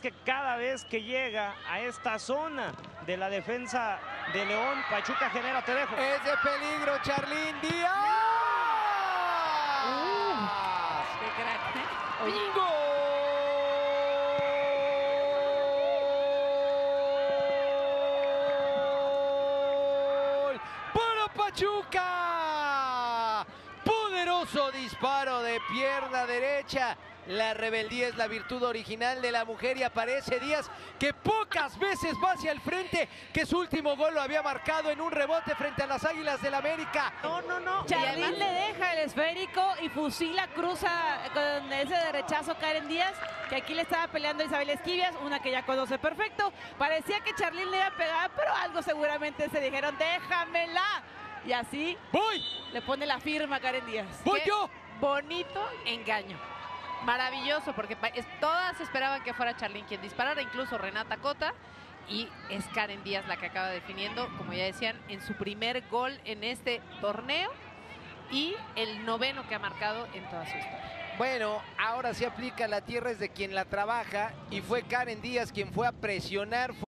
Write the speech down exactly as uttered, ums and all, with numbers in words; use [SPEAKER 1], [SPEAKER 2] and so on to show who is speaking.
[SPEAKER 1] es que cada vez que llega a esta zona de la defensa de León, Pachuca genera, te dejo.
[SPEAKER 2] Es de peligro, Charlín Díaz.
[SPEAKER 3] Uh, ¡Qué crack! Oye,
[SPEAKER 2] ¡Gol! ¡Para Pachuca! Poderoso disparo de pierna derecha. La rebeldía es la virtud original de la mujer y aparece Díaz, que pocas veces va hacia el frente, que su último gol lo había marcado en un rebote frente a las Águilas del América.
[SPEAKER 3] no, no, no.
[SPEAKER 4] Charlín
[SPEAKER 3] además,
[SPEAKER 4] le deja el esférico y fusila, cruza con ese derechazo Karen Díaz, que aquí le estaba peleando Isabel Esquivias, una que ya conoce perfecto. Parecía que Charlín le iba a pegar, pero algo seguramente se dijeron, déjamela. Y así
[SPEAKER 2] ¡Voy!
[SPEAKER 4] le pone la firma a Karen Díaz.
[SPEAKER 2] ¡Voy
[SPEAKER 3] qué
[SPEAKER 2] yo!
[SPEAKER 3] bonito engaño. Maravilloso, porque todas esperaban que fuera Charlín quien disparara, incluso Renata Cota, y es Karen Díaz la que acaba definiendo, como ya decían, en su primer gol en este torneo y el noveno que ha marcado en toda su historia.
[SPEAKER 2] Bueno, ahora se aplica la tierra es de quien la trabaja y fue Karen Díaz quien fue a presionar.